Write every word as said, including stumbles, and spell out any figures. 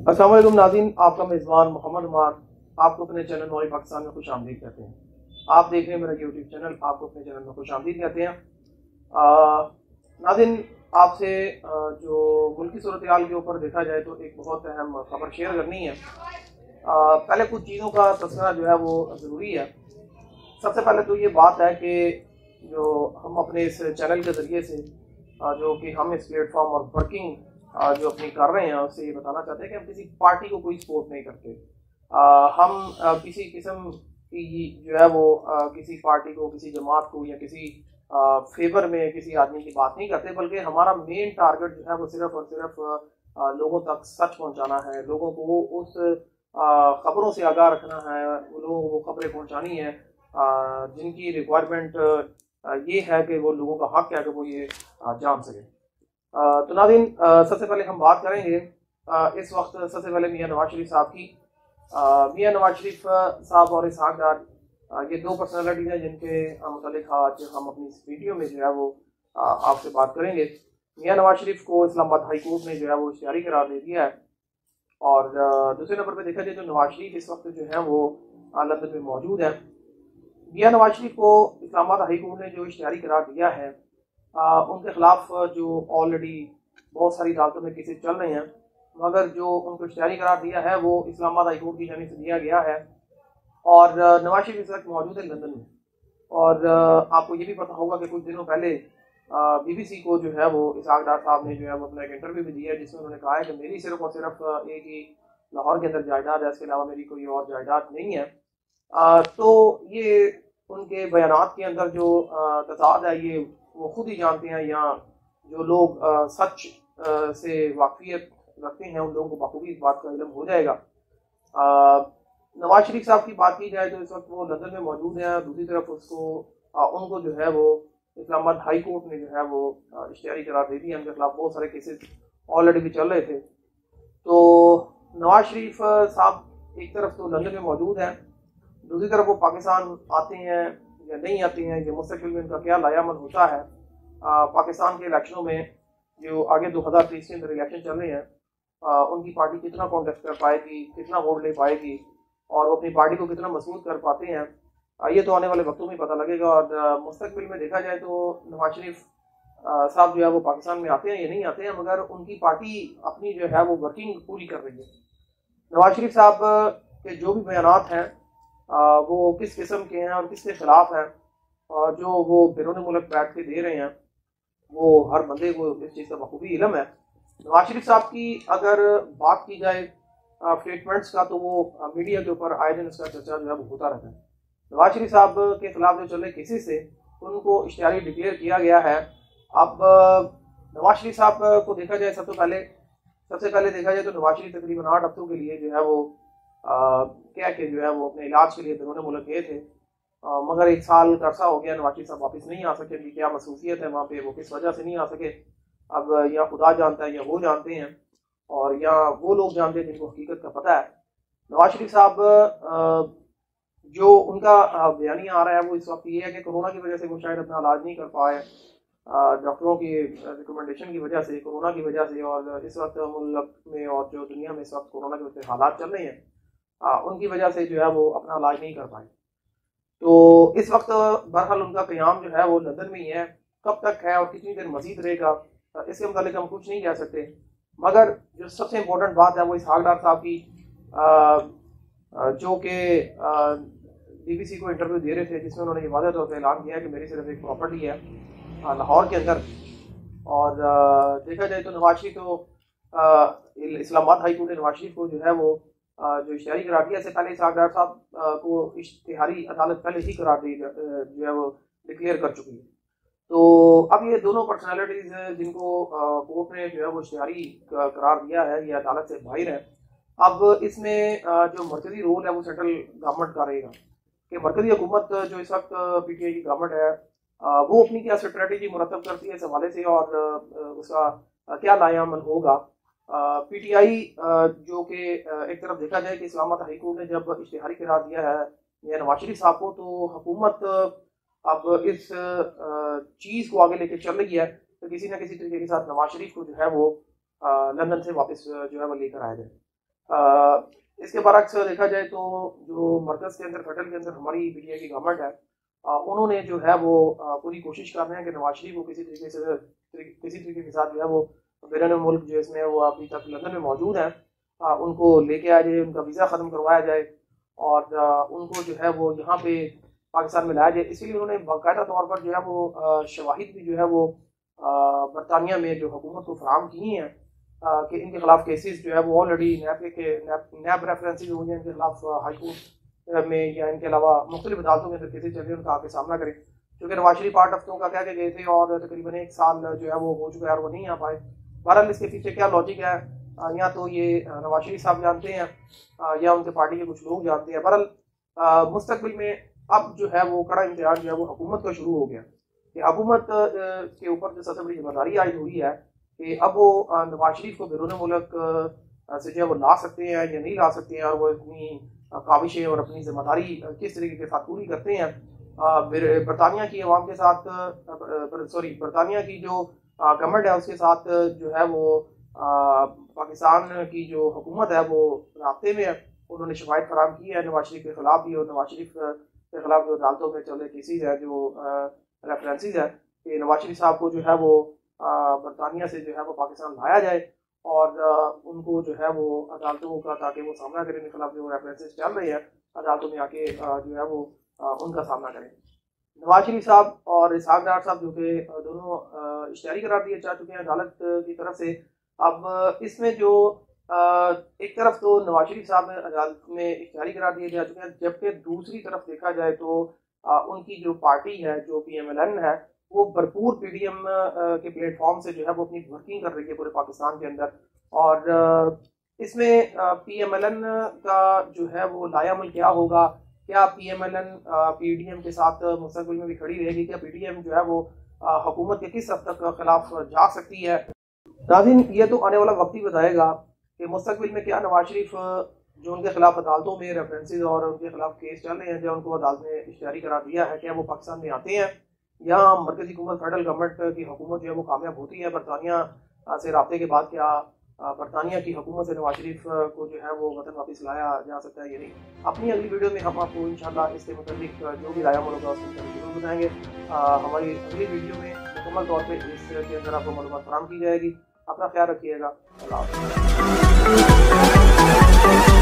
السلام علیکم ناظرین، آپ کا میزبان محمد عمار آپ کو اپنے چینل نوری پاکستان میں خوش آمدید کہتے ہیں۔ آپ دیکھ رہے ہیں میرا یوٹیوب چینل، آپ کو اپنے چینل میں خوش آمدید کہتے ہیں۔ ناظرین، آپ سے آ, جو ملکی صورتحال کے اوپر دیکھا جائے تو ایک بہت اہم خبر شیئر کرنی ہے۔ آ, پہلے کچھ چیزوں کا تذکرہ جو ہے وہ ضروری ہے۔ سب سے پہلے تو یہ بات ہے کہ جو ہم اپنے اس چینل کے ذریعے سے آ, جو کہ ہم اس پلیٹ فارم اور ورکنگ جو اپنی کر رہے ہیں اس سے یہ بتانا چاہتے ہیں کہ ہم کسی پارٹی کو کوئی سپورٹ نہیں کرتے۔ آ, ہم آ, کسی قسم کی جو ہے وہ آ, کسی پارٹی کو، کسی جماعت کو یا کسی فیور میں کسی آدمی کی بات نہیں کرتے، بلکہ ہمارا مین ٹارگٹ جو ہے وہ صرف اور صرف آ, لوگوں تک سچ پہنچانا ہے، لوگوں کو اس آ, خبروں سے آگاہ رکھنا ہے، لوگوں کو وہ خبریں پہنچانی ہیں آ, جن کی ریکوائرمنٹ یہ ہے کہ وہ لوگوں کا حق ہے کہ وہ یہ آ, جان سکیں۔ تو ناظرین، سب سے پہلے ہم بات کریں گے اس وقت سب سے پہلے میاں نواز شریف صاحب کی۔ میاں نواز شریف صاحب اور اسحاق ڈار یہ دو پرسنالٹیز ہیں جن کے متعلق آج ہم اپنی اس ویڈیو میں جو ہے وہ آپ سے بات کریں گے۔ میاں نواز شریف کو اسلام آباد ہائی کورٹ نے جو ہے وہ اشتہاری قرار دے دیا ہے، اور دوسرے نمبر پہ دیکھا جائے تو نواز شریف اس وقت جو ہے وہ لندن میں موجود ہے۔ میاں نواز شریف کو اسلام آباد ہائی کورٹ نے جو اشتہاری قرار دیا ہے، آ, ان کے خلاف جو آلریڈی بہت ساری عدالتوں میں کیسز چل رہے ہیں، مگر جو ان کو اشتہاری قرار دیا ہے وہ اسلام آباد ہائی کورٹ کی جانب سے دیا گیا ہے، اور نواز شریف اس وقت موجود ہے لندن میں۔ اور آپ کو یہ بھی پتہ ہوگا کہ کچھ دنوں پہلے بی بی سی کو جو ہے وہ اسحاق ڈار صاحب نے جو ہے وہ اپنا ایک انٹرویو بھی دیا ہے، جس میں انہوں نے کہا ہے کہ میری صرف اور صرف ایک ہی لاہور کے اندر جائیداد ہے، اس کے علاوہ میری کوئی اور جائیداد نہیں ہے۔ آ, تو یہ ان کے بیانات کے اندر جو تضاد ہے یہ وہ خود ہی جانتے ہیں، یا جو لوگ آ, سچ آ, سے واقفیت رکھتے ہیں ان لوگوں کو بخوبی اس بات کا علم ہو جائے گا۔ آ, نواز شریف صاحب کی بات کی جائے تو اس وقت وہ لندن میں موجود ہیں، دوسری طرف اس کو آ, ان کو جو ہے وہ اسلام آباد ہائی کورٹ نے جو ہے وہ اشتہاری قرار دے دی ہے۔ ان کے خلاف بہت سارے کیسز آلریڈی بھی چل رہے تھے۔ تو نواز شریف صاحب ایک طرف تو لندن میں موجود ہیں، دوسری طرف وہ پاکستان آتے ہیں یا نہیں آتے ہیں، یہ مستقبل میں ان کا کیا لائے عمل ہوتا ہے۔ آ, پاکستان کے الیکشنوں میں جو آگے دو ہزار تیئیس کے اندر الیکشن چل رہے ہیں، آ, ان کی پارٹی کتنا کانٹیسٹ کر پائے گی، کتنا ووٹ لے پائے گی، اور وہ اپنی پارٹی کو کتنا مضبوط کر پاتے ہیں، آ, یہ تو آنے والے وقتوں میں پتہ لگے گا۔ اور آ, مستقبل میں دیکھا جائے تو نواز شریف آ, صاحب جو ہے وہ پاکستان میں آتے ہیں یا نہیں آتے ہیں، مگر ان کی پارٹی اپنی جو ہے وہ ورکنگ پوری کر رہی ہے۔ نواز شریف صاحب کے جو بھی بیانات ہیں آ, وہ کس قسم کے ہیں اور کس کے خلاف ہیں، اور جو وہ بیرون ملک بیٹھ کے دے رہے ہیں، وہ ہر بندے کو اس چیز کا بخوبی علم ہے۔ نواز شریف صاحب کی اگر بات کی جائے اسٹیٹمنٹس کا تو وہ میڈیا کے اوپر آئے دن اس کا چرچا جو ہے وہ ہوتا رہتا ہے۔ نواز شریف صاحب کے خلاف جو چل رہے کیسز سے ان کو اشتہاری ڈکلیئر کیا گیا ہے۔ اب نواز شریف صاحب کو دیکھا جائے سب سے پہلے سب سے پہلے دیکھا جائے تو نواز شریف تقریباً آٹھ ہفتوں کے لیے جو ہے وہ کیا کہ جو ہے وہ اپنے علاج کے لیے بیرون ملک گئے تھے، آ, مگر ایک سال کا عرصہ ہو گیا، نواز شریف صاحب واپس نہیں آ سکے۔ کہ کیا مصروفیت ہے وہاں پہ، وہ کس وجہ سے نہیں آ سکے، اب یا خدا جانتا ہے یا وہ جانتے ہیں، اور یا وہ لوگ جانتے ہیں جن کو حقیقت کا پتہ ہے۔ نواز شریف صاحب آ, جو ان کا بیانیہ آ رہا ہے وہ اس وقت یہ ہے کہ کرونا کی وجہ سے وہ شاید اپنا علاج نہیں کر پائے، ڈاکٹروں کی ریکمنڈیشن کی وجہ سے، کرونا کی وجہ سے، اور اس وقت ملک میں اور جو دنیا میں اس وقت کرونا کے وجہ سے حالات چل رہے ہیں، آ, ان کی وجہ سے جو ہے وہ اپنا علاج نہیں کر پائے۔ تو اس وقت بہرحال ان کا قیام جو ہے وہ لندن میں ہی ہے، کب تک ہے اور کتنی دیر مزید رہے گا اس کے متعلق ہم کچھ نہیں کہہ سکتے، مگر جو سب سے امپورٹنٹ بات ہے وہ اسحاق ڈار صاحب کی، جو کہ بی بی سی کو انٹرویو دے رہے تھے، جس میں انہوں نے یہ واضح طور پہ اعلان کیا کہ میری صرف ایک پراپرٹی ہے لاہور کے اندر۔ اور دیکھا جائے تو نواز شریف تو اسلام آباد ہائی کورٹ نے نواز شریف کو جو ہے وہ جو اشتہاری قرار دیا، سے پہلے اسحاق ڈار صاحب کو اشتہاری عدالت پہلے ہی قرار دی جو ہے وہ ڈکلیئر کر چکی ہے۔ تو اب یہ دونوں پرسنالٹیز جن کو کورٹ نے جو ہے وہ اشتہاری قرار دیا ہے، یہ عدالت سے باہر ہے۔ اب اس میں جو مرکزی رول ہے وہ سینٹرل گورنمنٹ کا رہے گا، کہ مرکزی حکومت جو اس وقت پی ٹی آئی کی گورنمنٹ ہے وہ اپنی کیا اسٹریٹجی مرتب کرتی ہے اس حوالے سے، اور اس کا کیا لائحہ عمل ہوگا۔ پی ٹی آئی جو کہ ایک طرف دیکھا جائے کہ اسلام آباد ہائی کورٹ نے جب اشتہاری قرار دیا ہے یا نواز شریف صاحب کو، تو حکومت اب اس چیز کو آگے لے کے چل رہی ہے تو کسی نہ کسی طریقے کے ساتھ نواز شریف کو جو ہے وہ لندن سے واپس جو ہے وہ لے کر آیا جائے۔ اس کے برعکس دیکھا جائے تو جو مرکز کے اندر فیڈرل کے اندر ہماری پی ٹی آئی کی گورنمنٹ ہے، انہوں نے جو ہے وہ پوری کوشش کر رہے ہیں کہ نواز شریف کو کسی طریقے سے کسی طریقے کے ساتھ جو ہے وہ بیرون ملک جو اس میں وہ ابھی تک لندن میں موجود ہیں ان کو لے کے آ جائے، ان کا ویزا ختم کروایا جائے اور ان کو جو ہے وہ یہاں پہ پاکستان میں لایا جائے۔ اسی لیے انہوں نے باقاعدہ طور پر جو ہے وہ شواہد بھی جو ہے وہ برطانیہ میں جو حکومت کو فراہم کی ہیں کہ ان کے خلاف کیسز جو ہے وہ آلریڈی نیب کے نیب ریفرنسز ہوئی ہیں، ان کے خلاف ہائی کورٹ میں یا ان کے علاوہ مختلف عدالتوں کے اندر کیسز چل رہے ہیں، ان کا آ کے سامنا کریں، کیونکہ نواز شریف آٹھ ہفتوں کا کہہ کے گئے تھے اور تقریباً ایک سال جو ہے وہ ہو چکا ہے اور وہ نہیں آ پائے۔ بہرحال اس کے پیچھے کیا لاجک ہے یا تو یہ نواز شریف صاحب جانتے ہیں یا ان کے پارٹی کے کچھ لوگ جانتے ہیں۔ بہرحال مستقبل میں اب جو ہے وہ کڑا امتحان جو ہے وہ حکومت کا شروع ہو گیا کہ حکومت کے اوپر جو سب سے بڑی ذمہ داری عائد ہوئی ہے کہ اب وہ نواز شریف کو بیرون ملک سے جو ہے وہ لا سکتے ہیں یا نہیں لا سکتے ہیں، اور وہ اپنی کاوشیں اور اپنی ذمہ داری کس طریقے کے ساتھ پوری کرتے ہیں۔ برطانیہ کی عوام کے ساتھ سوری برطانیہ کی جو گورنمنٹ ہے اس کے ساتھ جو ہے وہ پاکستان کی جو حکومت ہے وہ رابطے میں ہے، انہوں نے شواہد فراہم کی ہے نواز شریف کے خلاف بھی، اور نواز شریف کے خلاف جو عدالتوں میں چل رہے کیسز ہے جو ریفرنسز ہے کہ نواز شریف صاحب کو جو ہے وہ برطانیہ سے جو ہے وہ پاکستان لایا جائے اور ان کو جو ہے وہ عدالتوں کا تاکہ وہ سامنا کریں، ان کے خلاف جو ریفرنسز چل رہے ہیں عدالتوں میں آ کے جو ہے وہ ان کا سامنا کریں۔ نواز شریف صاحب اور اسحاق ڈار صاحب جو کہ دونوں اشتہاری قرار دیے جا چکے ہیں عدالت کی طرف سے، اب اس میں جو ایک طرف تو نواز شریف صاحب عدالت میں اشتہاری قرار دیے جا چکے ہیں، جبکہ دوسری طرف دیکھا جائے تو ان کی جو پارٹی ہے جو پی ایم ایل این ہے وہ بھرپور پی ڈی ایم کے پلیٹ فارم سے جو ہے وہ اپنی ورکنگ کر رہی ہے پورے پاکستان کے اندر، اور اس میں پی ایم ایل این کا جو ہے وہ لایا عمل کیا ہوگا، کیا P M L N P D M کے ساتھ مستقبل میں بھی کھڑی رہے گی، کیا پی ڈی ایم جو ہے وہ حکومت کے کس حد تک خلاف جا سکتی ہے۔ ناظرین یہ تو آنے والا وقت ہی بتائے گا کہ مستقبل میں کیا نواز شریف جو ان کے خلاف عدالتوں میں ریفرنسز اور ان کے خلاف کیس چل رہے ہیں جو ان کو عدالت نے اشتہاری قرار دیا ہے، کیا وہ پاکستان میں آتے ہیں یا مرکزی حکومت فیڈرل گورنمنٹ کی حکومت جو ہے وہ کامیاب ہوتی ہے برطانیہ سے رابطے کے بعد، کیا برطانیہ کی حکومت سے نواز شریف کو جو ہے وہ وطن واپس لایا جا سکتا ہے یا نہیں۔ اپنی اگلی ویڈیو میں ہم آپ کو انشاءاللہ اس کے متعلق جو بھی رائے عمل ہوگا اس کو ضرور بتائیں گے۔ ہماری اگلی ویڈیو میں مکمل طور پہ اس کے اندر آپ کو معلومات فراہم کی جائے گی۔ اپنا خیال رکھیے گا، اللہ حافظ۔